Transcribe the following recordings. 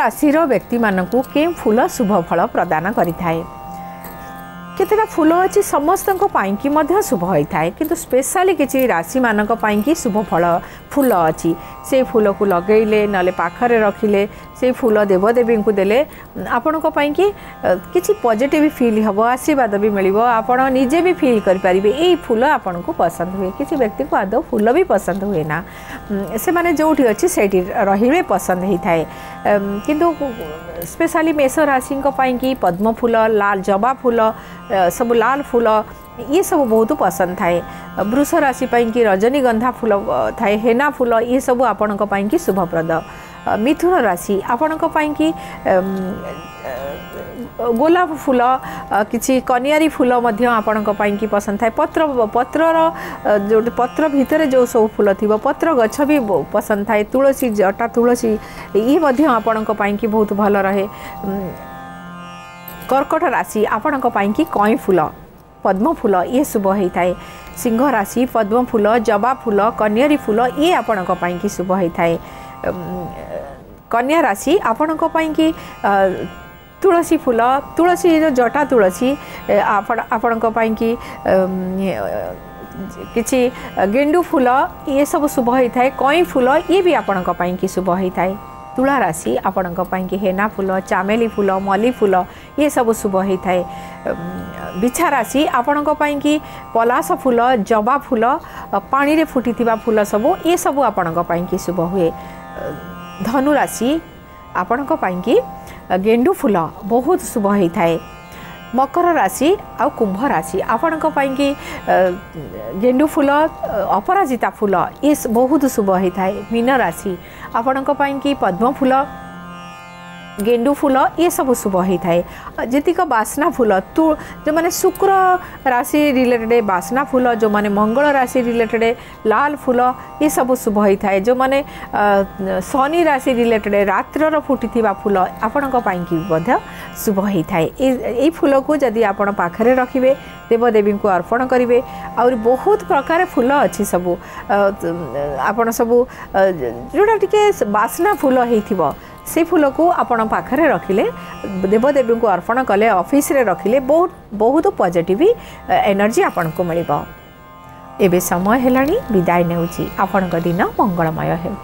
राशि व्यक्ति मानक के फूल शुभ फल प्रदान करें। केतेटा फूल अच्छी समस्त कि शुभ होता है किंतु स्पेशली किसी राशि मानक कि शुभ फूल अच्छी से फूल को लगेले ना पाखरे रखिले से फूल देवदेवी को देले आपण कि किसी पॉजिटिव फील हम आशीर्वाद भी मिल आपण निजे भी फील करें यही फूल आपण को पसंद हुए। किसी व्यक्ति को आदौ फूल भी पसंद हुए ना से माने जो अच्छी से रे पसंद होता है किंतु स्पेशली मेष राशि कि पद्म फूल लाल जबा फूल सब लाल फूल ये सब बहुत पसंद थाए। वृष राशि कि रजनीगंधा फूल थाए हेना फूल ये सब आपण कि शुभप्रद। मिथुन राशि आपण कि गोलाप फूल किसी कनियारी फूल आपण कि पसंद थाए। पत्र पत्र भितर जो सब फूल थी पत्र गछ भी पसंद थाए। तुलसी जटा तुलसी ये आपण कि बहुत भल रहे। कर्कट राशि आपण कि कई फूल पद्म फूल ये शुभ होता है। सिंह राशि पद्म फूल जबा फूल कनियारी फूल ये आपण कि शुभ होता है। कन्या राशि आपण कि तुलसी फूल तुलसी जो जटा तुलसी आपण कि किसी गेंडू फूल ये सब शुभ होता है। कई फूल ये भी आपण कि शुभ होता है। तुला राशि आपण कि हेना फूल चामेली फूल मल्ली फूल ये सब शुभ होता है। बिछा राशि आपण कि पलास फूल जबा फूल पानी रे फुटी फूल सब ये सब आपण कि शुभ हुए। धनु राशि आपण कि गेंडू फूल बहुत शुभ होता है। मकर राशि आ कुंभ राशि आपण कि गेंडू फूल अपराजिता फूल ये बहुत शुभ होता है। मीन राशि आपण कि पद्म फूल गेंडू फूल ये सब शुभ होता है। जीतिक बासना फूल जो माने शुक्र राशि रिलेटेड बासना फूल जो माने मंगल राशि रिलेटेड लाल फूल ये सब शुभ होता है। जो माने शनि राशि रिलेटेड रात्र फुटी फूल आपण कि शुभ होता है। ये फूल को जदि आपण पाखरे रखिए देवदेवी को अर्पण करेंगे और बहुत प्रकार फूल अच्छी सबू आपण सबू जोटा टिके बासना फूल होइथिबो से फूल को आपण पाखरे रखिले देवदेवी को अर्पण कले ऑफिस रे रखिले बहुत बहुत पॉजिटिव एनर्जी आपण को मिलिबो। एबे समय हेलानी विदाय नेउची आपण को दिन मंगलमय हे।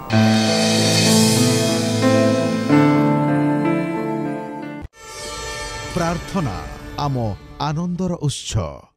प्रार्थना आम आनंदर उत्सव।